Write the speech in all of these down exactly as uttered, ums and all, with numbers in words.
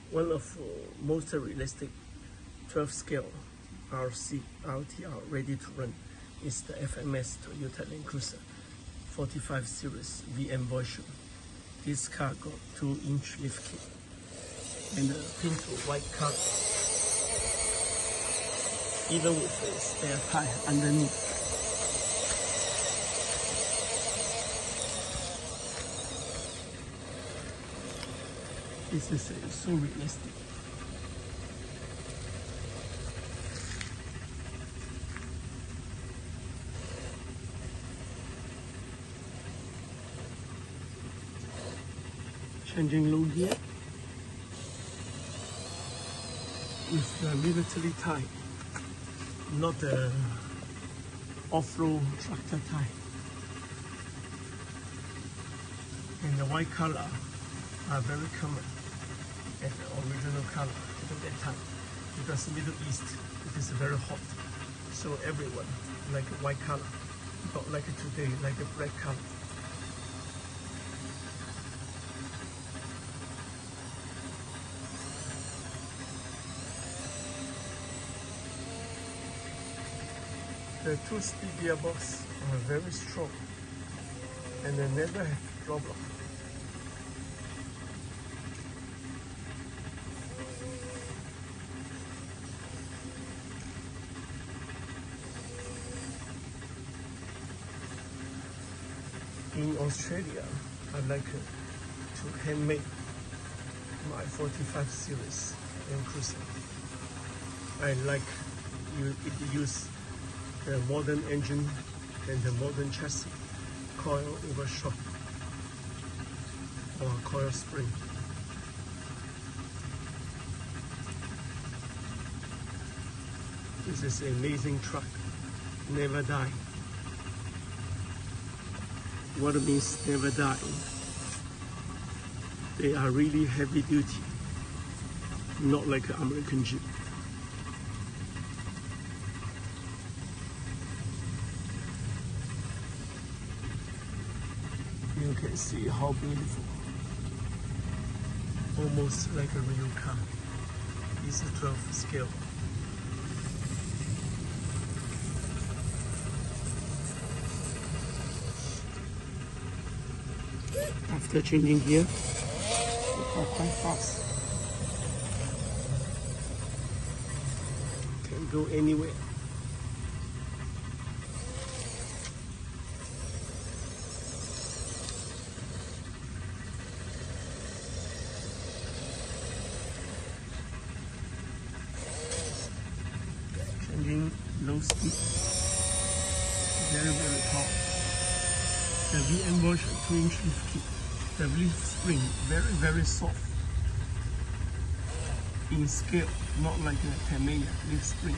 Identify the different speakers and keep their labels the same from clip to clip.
Speaker 1: One of uh, most realistic twelve scale R C R T R ready to run is the F M S Toyota Land Cruiser forty-five series V M version. This car got two inch lift kit and a pink to white color, even with a spare tire underneath. This is uh, so realistic. Changing low gear with the military tie, not the off-road tractor tie. And the white color are very common and the original color at that time, because Middle East it is very hot, so everyone like a white color, not like today like a black color. The two-speed gearbox are very strong and they never have problem. In Australia, I like to handmade my forty-five series Land Cruiser. I like you it use the modern engine and the modern chassis, coil over shock or coil spring. This is an amazing truck, never die. What it means never die? They are really heavy duty, not like an American Jeep. You can see how beautiful, almost like a real car. It's a twelve scale. After changing gear, it goes quite fast. Can go anywhere. Changing low speed, very very tall. The V M version two inch lift kit. The lift spring very very soft in scale, not like a Tamiya lift spring.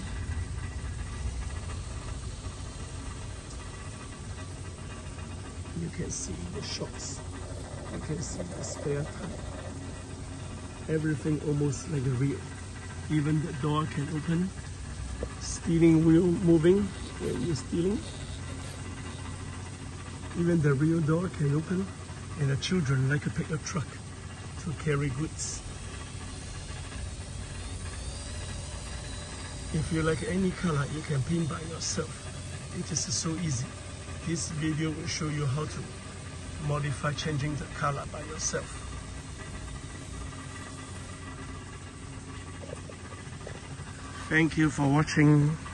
Speaker 1: You can see the shocks. You can see the spare tire. Everything almost like a real. Even the door can open. Steering wheel moving when you're steering. Even the rear door can open, and the children like a pickup truck to carry goods. If you like any color, you can paint by yourself. It is so easy. This video will show you how to modify changing the color by yourself. Thank you for watching.